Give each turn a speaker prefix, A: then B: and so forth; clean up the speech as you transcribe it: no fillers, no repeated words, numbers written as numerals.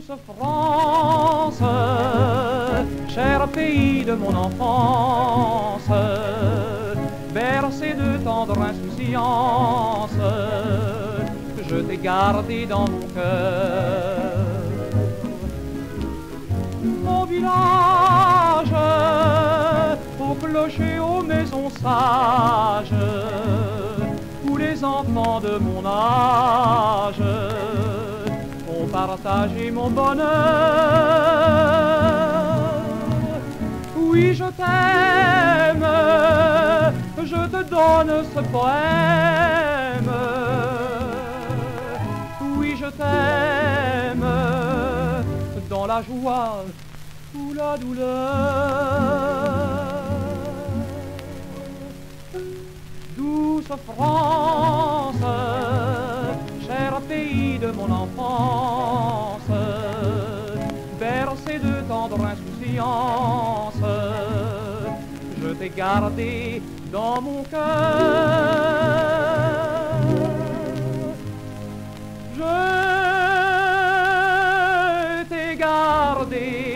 A: Douce France, cher pays de mon enfance, bercé de tendre insouciance, je t'ai gardé dans mon cœur. Au village, au clocher, aux maisons sages, où les enfants de mon âge ont partagé mon bonheur. Oui, je t'aime, je te donne ce poème. Oui, je t'aime, dans la joie ou la douleur. Douce France, cher pays de mon enfance, bercé de tendre insouciance, je t'ai gardé dans mon cœur. Je t'ai gardé